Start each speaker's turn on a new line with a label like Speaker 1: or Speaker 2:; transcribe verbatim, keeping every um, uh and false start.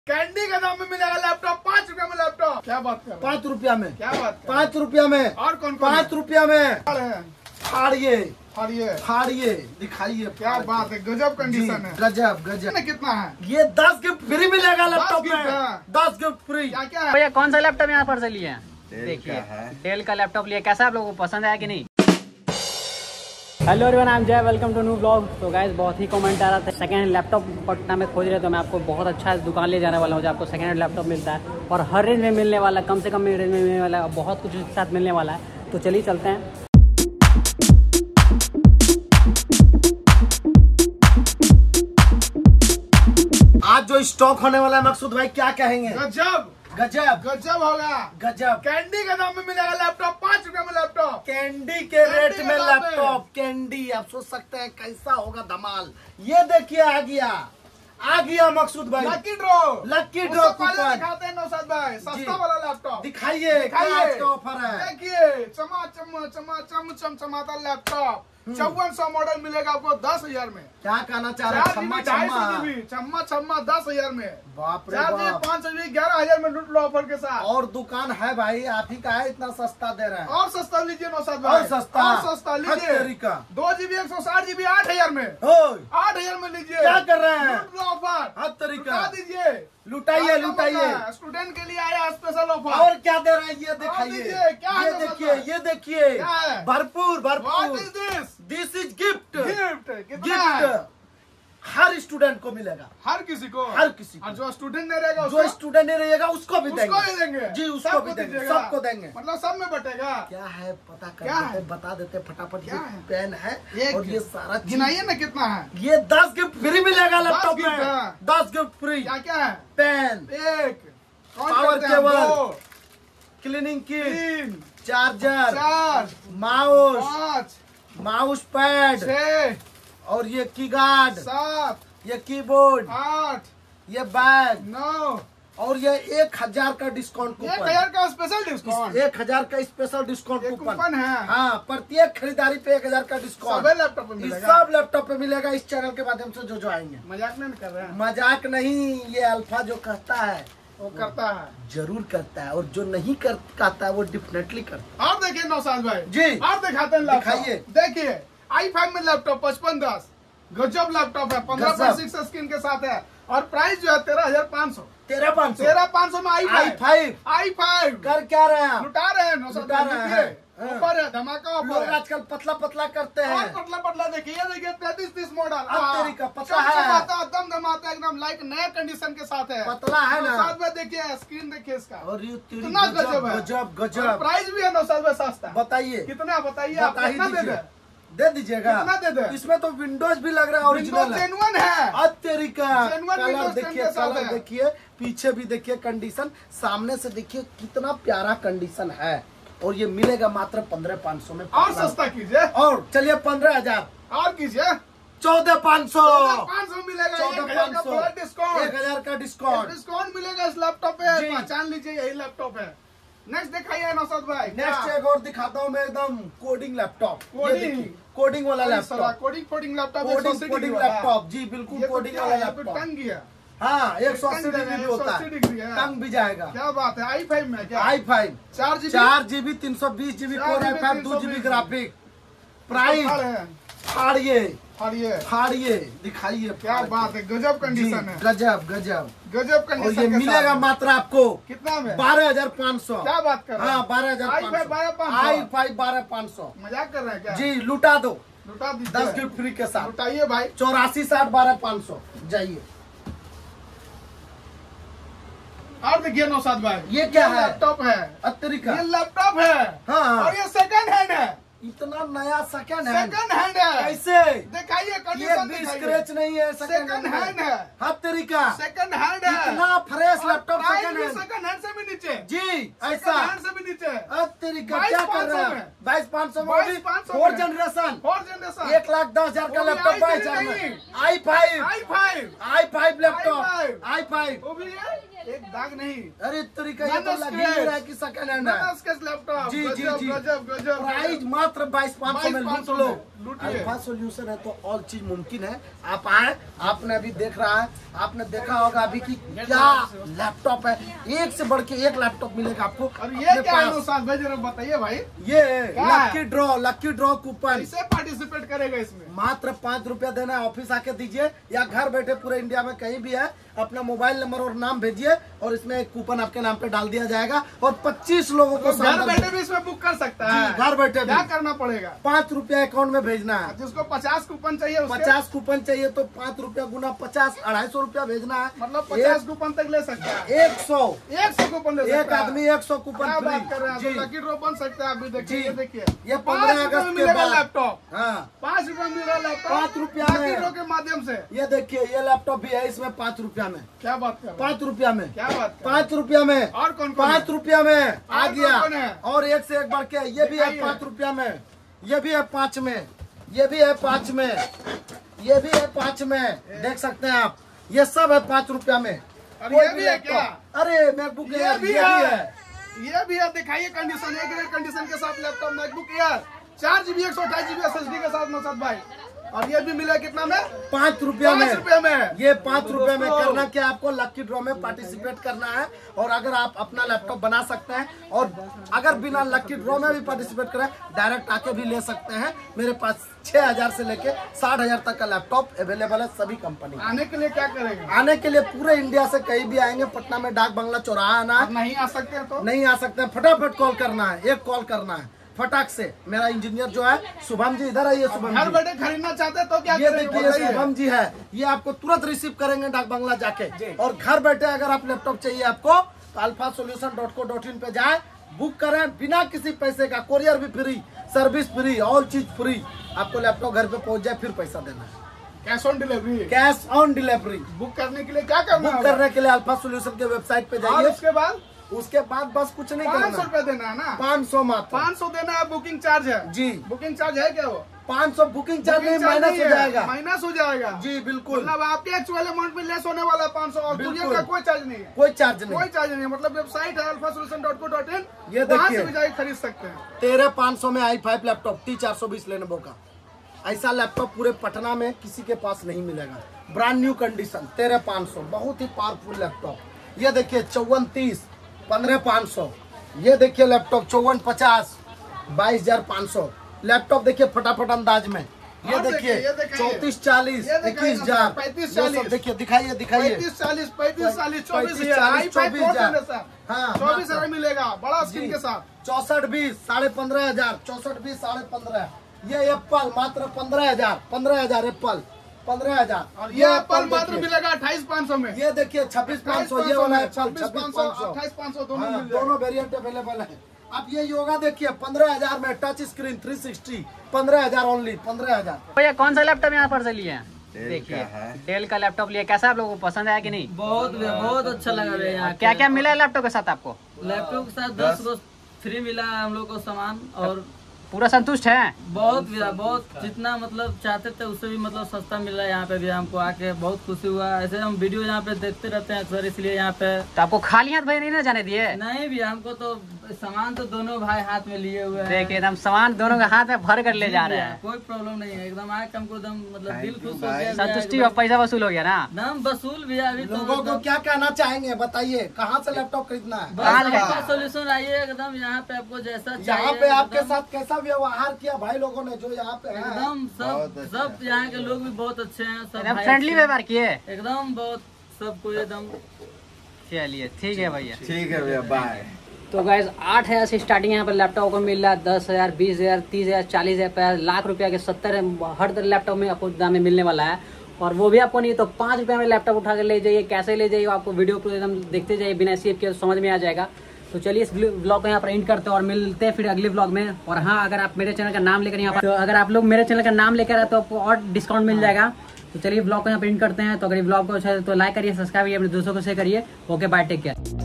Speaker 1: Candy का दाम में मिलेगा लैपटॉप, पाँच रुपया में लैपटॉप। क्या बात कर,
Speaker 2: पाँच रुपया में?
Speaker 1: क्या बात कर,
Speaker 2: पाँच रुपया में?
Speaker 1: और कौन कौन?
Speaker 2: पाँच रुपया में फाड़िए
Speaker 1: फाड़िए
Speaker 2: फाड़िए दिखाइए।
Speaker 1: क्या बात है, गजब कंडीशन है।
Speaker 2: गजब गजब।
Speaker 1: कितना है
Speaker 2: ये दस गिफ्ट फ्री मिलेगा लैपटॉप
Speaker 1: गिफ्ट
Speaker 2: में।
Speaker 1: है।
Speaker 2: दस गिफ्ट फ्री।
Speaker 1: क्या क्या है
Speaker 3: भैया कौन सा लैपटॉप यहाँ पर से लिए हैं?
Speaker 2: डेल
Speaker 3: देखिए
Speaker 2: का है।
Speaker 3: डेल का लैपटॉप लिया, कैसा आप लोगों को पसंद आया कि नहीं? Hello everyone, I am Jay, welcome to new blog. तो गाइस बहुत ही कमेंट आ रहा था सेकंड हैंड लैपटॉप पटना में खोज रहे, तो मैं आपको बहुत अच्छा दुकान ले जाने वाला हूँ जहाँ आपको सेकंड हैंड लैपटॉप मिलता है और हर रेंज में मिलने वाला है, कम से कम रेंज में मिलने वाला है, बहुत कुछ उसके साथ मिलने वाला है। तो चलिए चलते हैं।
Speaker 2: आज जो स्टॉक होने वाला है मकसूद भाई, क्या कहेंगे?
Speaker 1: गजब
Speaker 2: गजब
Speaker 1: गजब होगा।
Speaker 2: गजब।
Speaker 1: कैंडी का दाम में मिलेगा लैपटॉप, पाँच रुपया में लैपटॉप।
Speaker 2: कैंडी के रेट
Speaker 1: कैंडी
Speaker 2: में
Speaker 1: के दाम में।
Speaker 2: लैपटॉप। कैंडी आप सोच सकते हैं कैसा होगा धमाल। ये देखिए आ गया आ गया मकसूद भाई,
Speaker 1: lucky draw
Speaker 2: lucky draw coupon
Speaker 1: दिखाते हैं नौशाद भाई, सस्ता वाला लैपटॉप
Speaker 2: दिखाइए। क्या आज का ऑफर है?
Speaker 1: देखिए चमा चम चमा चम चम चमाता लैपटॉप चौवन सौ मॉडल मिलेगा आपको दस हजार में।
Speaker 2: क्या कहना चाह रहे हैं? छम्मा छम्मा
Speaker 1: छम्मा छम्मा दस हजार में।
Speaker 2: बाप रे
Speaker 1: चार जी
Speaker 2: बाप।
Speaker 1: पाँच सौ जी ग्यारह हजार में लूट लो ऑफर के साथ।
Speaker 2: और दुकान है भाई, आप ही का है, इतना सस्ता दे रहे हैं।
Speaker 1: और सस्ता लीजिए नौशाद भाई,
Speaker 2: और सस्ता
Speaker 1: और सस्ता लीजिए।
Speaker 2: तरीका
Speaker 1: दो जीबी एक सौ साठ जीबी आठ हजार में,
Speaker 2: ओए,
Speaker 1: आठ हजार में लीजिए।
Speaker 2: क्या कर रहे हैं?
Speaker 1: लूट लो ऑफर,
Speaker 2: हर तरीका
Speaker 1: लुटा दीजिए।
Speaker 2: लुटाइए लुटाइए।
Speaker 1: स्टूडेंट के लिए आया स्पेशल ऑफर।
Speaker 2: और क्या दे रहे हैं ये दिखाइए।
Speaker 1: दीजिए, क्या है
Speaker 2: ये
Speaker 1: नौशाद
Speaker 2: देखिए
Speaker 1: भाई?
Speaker 2: ये देखिए
Speaker 1: क्या है?
Speaker 2: भरपूर
Speaker 1: What
Speaker 2: भरपूर।
Speaker 1: is this?
Speaker 2: This is gift.
Speaker 1: Gift कितना है?
Speaker 2: गिफ्ट हर स्टूडेंट को मिलेगा,
Speaker 1: हर किसी को,
Speaker 2: हर किसी को।
Speaker 1: और जो स्टूडेंट नहीं रहेगा
Speaker 2: जो
Speaker 1: उसको,
Speaker 2: स्टूडेंट नहीं रहेगा उसको भी
Speaker 1: उसको भी
Speaker 2: देंगे
Speaker 1: देंगे
Speaker 2: जी, उसको
Speaker 1: सबको
Speaker 2: भी देंगे,
Speaker 1: दीजिएगा।
Speaker 2: सबको देंगे।
Speaker 1: मतलब सब में बटेगा।
Speaker 2: क्या है पता कर
Speaker 1: क्या
Speaker 2: देते,
Speaker 1: है?
Speaker 2: बता देते फटाफट।
Speaker 1: क्या
Speaker 2: ये
Speaker 1: है?
Speaker 2: पेन है
Speaker 1: एक
Speaker 2: और ये सारा चीज-
Speaker 1: गिनाइए ना कितना है।
Speaker 2: ये दस गिफ्ट फ्री मिलेगा लैपटॉप
Speaker 1: गिफ्ट
Speaker 2: में।
Speaker 1: है।
Speaker 2: दस गिफ्ट फ्री।
Speaker 1: क्या क्या है?
Speaker 2: पेन,
Speaker 1: एक
Speaker 2: पावर केबल, क्लीनिंग किट,
Speaker 1: तीन,
Speaker 2: चार्जर,
Speaker 1: चार,
Speaker 2: माउस,
Speaker 1: पाँच,
Speaker 2: माउस पैड
Speaker 1: छह,
Speaker 2: और ये कीगार्ड,
Speaker 1: सात,
Speaker 2: ये कीबोर्ड,
Speaker 1: आठ,
Speaker 2: ये बैग
Speaker 1: नौ,
Speaker 2: और ये एक हजार का डिस्काउंट
Speaker 1: एक
Speaker 2: कूपन।
Speaker 1: हजार का स्पेशल डिस्काउंट।
Speaker 2: एक हजार का स्पेशल डिस्काउंट
Speaker 1: ये
Speaker 2: कूपन
Speaker 1: कूपन है।
Speaker 2: हाँ, प्रत्येक खरीदारी पे एक हजार का डिस्काउंट
Speaker 1: सबे लैपटॉप में
Speaker 2: इस
Speaker 1: मिलेगा।
Speaker 2: सब लैपटॉप पे मिलेगा इस चैनल के माध्यम से जो जो आएंगे।
Speaker 1: मजाक नहीं कर रहे हैं,
Speaker 2: मजाक नहीं, ये अल्फा जो कहता है
Speaker 1: वो करता है।
Speaker 2: जरूर करता है, और जो नहीं कर कहता है वो डेफिनेटली करता
Speaker 1: और देखिए नौशाद भाई
Speaker 2: जी।
Speaker 1: और दिखाते हैं लैपटॉप।
Speaker 2: दिखाइए।
Speaker 1: देखिए आई फाइव में लैपटॉप पचपन दस गजब लैपटॉप है, पंद्रह पॉइंट सिक्स स्क्रीन के साथ है और प्राइस जो है तेरह हजार पाँच सौ।
Speaker 2: है। तेरह पाँच सौ
Speaker 1: तेरह पाँच सौ में I
Speaker 2: I
Speaker 1: five
Speaker 2: five
Speaker 1: I five
Speaker 2: कर क्या रहे हैं आप?
Speaker 1: लुटा रहे हैं नौशाद
Speaker 2: लुटा
Speaker 1: भाई,
Speaker 2: रहे
Speaker 1: देखिए,
Speaker 2: हैं। हाँ।
Speaker 1: ऊपर है धमाका
Speaker 2: लोग
Speaker 1: ऑफर है।
Speaker 2: आजकल पतला पतला करते
Speaker 1: और
Speaker 2: हैं।
Speaker 1: पतला पतला देखिए, ये देखिए तैतीस तीस मॉडल।
Speaker 2: अब तेरी का पतला है।
Speaker 1: चमचमाता, दम धमाता, एकदम लाइक नया कंडीशन के साथ है।
Speaker 2: पतला है ना?
Speaker 1: नौशाद भाई देखिए स्क्रीन देखिए इसका,
Speaker 2: और ये तेरी
Speaker 1: कितना
Speaker 2: गजब
Speaker 1: गजब है।
Speaker 2: गजब
Speaker 1: और
Speaker 2: गजब।
Speaker 1: प्राइस भी है नौशाद भाई सस्ता।
Speaker 2: बताइए
Speaker 1: कितना बताइए आप,
Speaker 2: बता ही
Speaker 1: कितना दे
Speaker 2: दीजिए।
Speaker 1: दे?
Speaker 2: दे दीजिएगा।
Speaker 1: कितना दे दे?
Speaker 2: इसमें तो विंडोज भी लग रहा है, ओरिजिनल है।
Speaker 1: जेन्युइन है।
Speaker 2: अब तेरी का
Speaker 1: Genuine
Speaker 2: कलर
Speaker 1: Windows
Speaker 2: देखिए,
Speaker 1: ten के साथ
Speaker 2: कलर
Speaker 1: है।
Speaker 2: देखिए, पीछे भी देखिए कंडीशन, सामने से देखिए कितना प्यारा कंडीशन है। और ये मिलेगा मात्र पंद्रह पाँच सौ में।
Speaker 1: और सस्ता कीजिए,
Speaker 2: और चलिए पंद्रह हजार
Speaker 1: और कीजिए,
Speaker 2: चौदह पाँच सौ
Speaker 1: पाँच सौ मिलेगा।
Speaker 2: चौदह
Speaker 1: एक हजार
Speaker 2: पाँच
Speaker 1: का
Speaker 2: सौ
Speaker 1: पूरा डिस्काउंट,
Speaker 2: एक हजार का डिस्काउंट।
Speaker 1: डिस्काउंट मिलेगा इस लैपटॉप पे।
Speaker 2: जी।
Speaker 1: पहचान लीजिए यही लैपटॉप है। नेक्स्ट दिखाइए नौशाद भाई।
Speaker 2: नेक्स्ट एक और दिखाता हूँ मैं, एकदम कोडिंग लैपटॉप। ये
Speaker 1: कोडिंग।
Speaker 2: देखिए, कोडिंग वाला laptop,
Speaker 1: coding coding laptop,
Speaker 2: coding coding laptop जी, बिल्कुल कोडिंग वाला लैपटॉप।
Speaker 1: टंग गया।
Speaker 2: हाँ, एक सौ अस्सी
Speaker 1: टंग
Speaker 2: डिग्री भी
Speaker 1: है,
Speaker 2: होता
Speaker 1: एक सौ अस्सी
Speaker 2: है,
Speaker 1: डिग्री है।
Speaker 2: टंग भी जाएगा।
Speaker 1: क्या बात है, आई फाइव में क्या?
Speaker 2: आई फाइव
Speaker 1: चार जीबी
Speaker 2: चार जीबी तीन सौ बीस जीबी
Speaker 1: चार
Speaker 2: कोर
Speaker 1: जीबी,
Speaker 2: आई फाइव
Speaker 1: तीन
Speaker 2: दो
Speaker 1: सौ
Speaker 2: जीबी
Speaker 1: बीस
Speaker 2: ग्राफिक। प्राइस
Speaker 1: है।
Speaker 2: फाड़िए
Speaker 1: और ये
Speaker 2: फाड़िए दिखाइए।
Speaker 1: क्या
Speaker 2: फाड़ के।
Speaker 1: बात है, गजब
Speaker 2: जी,
Speaker 1: कंडीशन है,
Speaker 2: गजब गजब।
Speaker 1: गजब
Speaker 2: और
Speaker 1: कंडीशन
Speaker 2: ये
Speaker 1: के
Speaker 2: मिलेगा
Speaker 1: साथ है।
Speaker 2: मात्र आपको
Speaker 1: कितना में?
Speaker 2: बारह हजार पाँच सौ।
Speaker 1: क्या बात कर रहे हैं?
Speaker 2: हाँ, बारह हजार
Speaker 1: आई फाइव बारह पाँच सौ।
Speaker 2: आई फाइव बारह पाँच सौ
Speaker 1: मजाक कर रहे हैं क्या?
Speaker 2: जी, लुटा दो
Speaker 1: लुटा दीजिए।
Speaker 2: दस गिफ्ट फ्री के साथ।
Speaker 1: लुटाइए भाई।
Speaker 2: चौरासी साठ बारह पाँच सौ जाइए।
Speaker 1: और देखिए नौशाद भाई,
Speaker 2: ये क्या है?
Speaker 1: लैपटॉप है,
Speaker 2: अतरिका।
Speaker 1: ये लैपटॉप है।
Speaker 2: हाँ।
Speaker 1: और ये सेकंड हैंड है,
Speaker 2: इतना नया सेकंड हैंड
Speaker 1: सेकंड हैंड है।
Speaker 2: कैसे?
Speaker 1: दिखाइए
Speaker 2: ये
Speaker 1: कंडीशन,
Speaker 2: भी
Speaker 1: दिखाइए।
Speaker 2: स्क्रैच नहीं है,
Speaker 1: सेकंड हैंड है,
Speaker 2: हर तरीका
Speaker 1: सेकंड हैंड है।
Speaker 2: इतना फ्रेश
Speaker 1: और
Speaker 2: लैपटॉप
Speaker 1: प्राइस
Speaker 2: सेकंड
Speaker 1: भी
Speaker 2: हैंड
Speaker 1: सेकंड हैंड से भी नीचे,
Speaker 2: जी।
Speaker 1: सेकंड
Speaker 2: ऐसा
Speaker 1: हैंड से भी नीचे।
Speaker 2: अब तेरी का क्या कर रहा है? बाईस पाँच सौ में फोर जनरेशन
Speaker 1: फोर जनरेशन
Speaker 2: एक लाख दस हजार का लैपटॉप बाईस हजार में I five
Speaker 1: I five
Speaker 2: I five laptop I five
Speaker 1: वो भी है, एक दाग नहीं।
Speaker 2: अरे तरीका ये तो लग ही नहीं रहा है कि सेकंड हैंड है।
Speaker 1: लैपटॉप
Speaker 2: जी जी जी
Speaker 1: गजब गजब।
Speaker 2: प्राइस मात्र बाईस पाँच सौ में लूट लो।
Speaker 1: लूटिए।
Speaker 2: अल्फा सॉल्यूशन है तो ऑल चीज मुमकिन है। आप आए, आपने अभी देख रहा है, आपने देखा होगा अभी कि क्या लैपटॉप है, एक से बढ़ के एक लैपटॉप मिलेगा आपको।
Speaker 1: और ये क्या है साथ भाई, जरा बताइए भाई।
Speaker 2: ये lucky draw lucky draw coupon,
Speaker 1: कैसे पार्टिसिपेट करेगा इसमें?
Speaker 2: मात्र पाँच रुपया देना है, ऑफिस आके दीजिए या घर बैठे पूरे इंडिया में कहीं भी है, अपना मोबाइल नंबर और नाम भेजिए और इसमें एक कूपन आपके नाम पे डाल दिया जाएगा और पच्चीस लोगों को
Speaker 1: घर बैठे भी इसमें बुक कर सकता है।
Speaker 2: घर बैठे
Speaker 1: क्या करना पड़ेगा?
Speaker 2: पाँच रुपया अकाउंट में भेजना है।
Speaker 1: जिसको पचास कूपन चाहिए,
Speaker 2: पचास कूपन चाहिए तो पाँच रुपया गुना पचास अढ़ाई सौ रुपया भेजना है।
Speaker 1: मतलब पचास कूपन तक ले सकता है।
Speaker 2: एक सौ
Speaker 1: एक सौ कूपन ले सकता है
Speaker 2: एक आदमी एक सौ कूपन
Speaker 1: क्या
Speaker 2: फ्री।
Speaker 1: बात कर रहे हैं?
Speaker 2: जी
Speaker 1: तो लकी ड्रॉ बन सकता है। अभी देखिए, ये देखिए,
Speaker 2: ये
Speaker 1: पाँच
Speaker 2: पंद्रह
Speaker 1: रुपए में
Speaker 2: अगस्त के
Speaker 1: मिलेगा
Speaker 2: बाद
Speaker 1: लैपटॉप।
Speaker 2: हाँ
Speaker 1: पाँच रुपए में मिलेगा लैपटॉप
Speaker 2: पाँच रुपया
Speaker 1: लकी
Speaker 2: में।
Speaker 1: ड्रॉ के माध्यम से।
Speaker 2: ये देखिए ये लैपटॉप भी है, इसमें पाँच रुपया में।
Speaker 1: क्या बात कर रहे हैं?
Speaker 2: पाँच रुपया में
Speaker 1: क्या बात कर
Speaker 2: पाँच रुपया में
Speaker 1: और कौन कौन
Speaker 2: पाँच रुपया में आ
Speaker 1: और
Speaker 2: गया।
Speaker 1: कौन-कौन है?
Speaker 2: और एक से एक बढ़ के ये भी है
Speaker 1: दिखाइए।
Speaker 2: पाँच रुपया में, ये भी है पाँच में, ये भी है पाँच में, ये भी है पाँच में। देख सकते हैं आप, ये सब है पाँच रुपया में।
Speaker 1: और
Speaker 2: कोई
Speaker 1: ये भी है क्या?
Speaker 2: अरे मैकबुक
Speaker 1: ये
Speaker 2: एयर
Speaker 1: भी
Speaker 2: ये भी
Speaker 1: है,
Speaker 2: है।
Speaker 1: ये भी है। दिखाइए कंडीशन, एक ग्रेड कंडीशन के साथ लैपटॉप मैकबुक एयर, चार जीबी एक सौ अट्ठाईस जीबी एस एस डी के साथ नौशाद भाई। और ये भी मिला कितना में?
Speaker 2: पाँच रुपया में।
Speaker 1: पाँच रुपया में।
Speaker 2: ये पाँच रुपए में
Speaker 1: दोस्तों।
Speaker 2: करना क्या, आपको लक्की ड्रॉ में पार्टिसिपेट करना है। और अगर आप अपना लैपटॉप बना सकते हैं और अगर बिना लक्की ड्रॉ में भी पार्टिसिपेट करें, डायरेक्ट आके भी ले सकते हैं। मेरे पास छह हजार से लेके साठ हजार तक का लैपटॉप अवेलेबल है सभी कंपनी।
Speaker 1: आने के लिए क्या करेंगे?
Speaker 2: आने के लिए पूरे इंडिया से कहीं भी आएंगे, पटना में डाक बंगला चौराहा आना
Speaker 1: और
Speaker 2: है।
Speaker 1: नहीं आ सकते हैं तो
Speaker 2: नहीं आ सकते हैं, फटाफट कॉल करना है, एक कॉल करना है फटाक से। मेरा इंजीनियर जो है शुभम जी, इधर आइए शुभम
Speaker 1: घर
Speaker 2: जी।
Speaker 1: बैठे खरीदना चाहते हैं तो क्या
Speaker 2: ये
Speaker 1: करेंगे?
Speaker 2: देखिए
Speaker 1: बताइए।
Speaker 2: शुभम जी है, ये आपको तुरंत रिसीव करेंगे डाक बंगला जाके। और घर बैठे अगर आप लैपटॉप चाहिए आपको तो Alpha Solution dot co dot in पे जाए, बुक करें बिना किसी पैसे का, कोरियर भी फ्री, सर्विस फ्री, ऑल चीज फ्री। आपको लैपटॉप घर पे पहुंच जाए, फिर पैसा देना है।
Speaker 1: Cash on delivery.
Speaker 2: Cash on delivery.
Speaker 1: Book करने के लिए क्या करना
Speaker 2: बुक
Speaker 1: होगा?
Speaker 2: करने के लिए अल्फा सोल्यूशन के वेबसाइट पे
Speaker 1: और
Speaker 2: जाइए।
Speaker 1: उसके बाद
Speaker 2: उसके बाद बस कुछ नहीं
Speaker 1: पाँच सौ
Speaker 2: करना,
Speaker 1: रुपया देना है ना?
Speaker 2: पाँच सौ मात्र
Speaker 1: पाँच सौ देना है, बुकिंग चार्ज है।
Speaker 2: जी
Speaker 1: बुकिंग चार्ज है क्या? वो
Speaker 2: पाँच सौ बुकिंग चार्ज नहीं,
Speaker 1: बुकिंग चार्ज
Speaker 2: माइनस
Speaker 1: नहीं
Speaker 2: हो
Speaker 1: है,
Speaker 2: जाएगा।
Speaker 1: माइनस हो जाएगा।
Speaker 2: जी बिल्कुल,
Speaker 1: मतलब आपके एक्चुअल अमाउंट में लेस होने वाला है पाँच सौ, और
Speaker 2: बिल्कुल।
Speaker 1: कुरियर का कोई चार्ज नहीं है।
Speaker 2: कोई चार्ज नहीं।
Speaker 1: कोई चार्ज नहीं है। मतलब वेबसाइट है Alpha Solution dot co dot in,
Speaker 2: ये
Speaker 1: वहाँ
Speaker 2: देखिए।
Speaker 1: से भी जाके खरीद सकते हैं।
Speaker 2: तेरह पाँच सौ में आई फाइव लैपटॉप, टी चार सौ बीस लेनेवो का। ऐसा लैपटॉप पूरे पटना में किसी के पास नहीं मिलेगा। ब्रांड न्यू कंडीशन, तेरह पाँच सौ, बहुत ही पावरफुल लैपटॉप। ये देखिए चौवन तीस, पंद्रह पाँच सौ। ये देखिए लैपटॉप चौवन पचास, बाईस हजार पाँच सौ। लैपटॉप देखिए फटाफट अंदाज में। ये
Speaker 1: और
Speaker 2: देखिए
Speaker 1: देखिए, ये दिखाइए।
Speaker 2: चौतीस चालीस,
Speaker 1: ये दिखाइए
Speaker 2: इक्कीस हजार,
Speaker 1: पैंतीस
Speaker 2: ये सब
Speaker 1: चालीस।
Speaker 2: देखिए, दिखाइए दिखाइए।
Speaker 1: पैंतीस चालीस, पैंतीस चालीस, चौबीस
Speaker 2: पैंतीस,
Speaker 1: हजार,
Speaker 2: चालीस,
Speaker 1: आई फाइव
Speaker 2: चौबीस हजार।
Speaker 1: प्रो
Speaker 2: हाँ,
Speaker 1: चौबीस
Speaker 2: हाँ,
Speaker 1: हजार मिलेगा बड़ा स्क्रीन के साथ।
Speaker 2: चौसठ बीस साढ़े पंद्रह हजार, चौसठ बीस साढ़े पंद्रह। ये एप्पल मात्र पंद्रह हजार, पंद्रह हजार एप्पल, पंद्रह हजार।
Speaker 1: और ये एप्पल मात्र मिलेगा अट्ठाईस पाँच सौ में।
Speaker 2: ये देखिए छब्बीस पाँच सौ, ये वाला एप्पल छब्बीस पाँच सौ,
Speaker 1: अट्ठाईस पाँच सौ दोनों मिल जाएगा।
Speaker 2: दोनों वेरिएंट अवेलेबल है। अब ये योगा देखिए पंद्रह हजार में, टच स्क्रीन थ्री सिक्सटी, पंद्रह हजार ओनली, पंद्रह हजार।
Speaker 3: भैया कौन सा लैपटॉप यहाँ पर से लिए हैं? देखिए डेल का लैपटॉप लिया, कैसा आप लोगों को पसंद आया कि नहीं?
Speaker 4: बहुत बहुत अच्छा लगा भैया। यहाँ
Speaker 3: क्या क्या मिला है लैपटॉप के साथ आपको?
Speaker 4: लैपटॉप के साथ दस गो फ्री मिला है हम लोग को सामान, और
Speaker 3: पूरा संतुष्ट है?
Speaker 4: बहुत भैया बहुत, जितना मतलब चाहते थे उससे भी मतलब सस्ता मिल रहा है यहाँ पे भी। हमको आके बहुत खुशी हुआ। ऐसे हम वीडियो यहाँ पे देखते रहते हैं अक्सर, इसलिए यहाँ पे।
Speaker 3: तो आपको खाली हाथ भाई नहीं ना जाने दिए?
Speaker 4: नहीं भैया, हमको तो सामान तो दोनों भाई हाथ में लिए हुए हैं।
Speaker 3: देखिए एकदम सामान दोनों के हाथ में भर कर ले जा रहे हैं।
Speaker 4: कोई प्रॉब्लम नहीं है, एकदम आके हमको एकदम मतलब दिल खुश हो गया भैया,
Speaker 3: संतुष्टि
Speaker 4: एकदम-
Speaker 3: और पैसा वसूल हो गया ना?
Speaker 4: एकदम वसूल भैया। अभी तो
Speaker 2: लोगों को
Speaker 4: मतलब-
Speaker 2: क्या कहना चाहेंगे बताइए, कहाँ से लैपटॉप खरीदना है?
Speaker 3: कहाँ
Speaker 4: बस
Speaker 3: से?
Speaker 4: आपका सोल्यूशन आइए एकदम, यहाँ पे आपको जैसा चाहिए।
Speaker 2: यहाँ पे आपके
Speaker 4: एकदम-
Speaker 2: साथ कैसा व्यवहार किया भाई लोगों ने जो यहाँ पे है?
Speaker 4: एकदम सब सब यहाँ के लोग भी बहुत अच्छे हैं, सब
Speaker 3: एकदम
Speaker 4: भाई
Speaker 3: फ्रेंडली
Speaker 4: अच्छे हैं।
Speaker 3: व्यवहार किए?
Speaker 4: एकदम बहुत सबको एकदम।
Speaker 3: चलिए ठीक है भैया।
Speaker 5: ठीक है भैया, बाय।
Speaker 3: तो गाइज आठ हजार से स्टार्टिंग यहाँ पर लैपटॉप को मिल रहा है, दस हजार, बीस हजार, तीस हजार, चालीस हजार, लाख रुपया के सत्तर हर तरह लैपटॉप में आपको दाम में मिलने वाला है। और वो भी आपको नहीं तो पाँच रुपये में लैपटॉप उठा कर ले जाइए, कैसे ले जाइए आपको वीडियो को एकदम देखते जाइए बिना स्किप के, समझ में आ जाएगा। तो चलिए इस ब्लॉग को यहाँ पर एंड करते हैं और मिलते हैं फिर अगले ब्लॉग में। और हाँ, अगर आप मेरे चैनल का नाम लेकर यहाँ पर, तो अगर आप लोग मेरे चैनल का नाम लेकर आए तो आपको और डिस्काउंट मिल जाएगा। तो चलिए ब्लॉग को यहाँ पर एंड करते हैं। तो अगर ये ब्लॉग को अच्छा है तो लाइक करिए, सब्सक्राइब करिए, अपने दोस्तों को शेयर करिए। Okay bye, take care.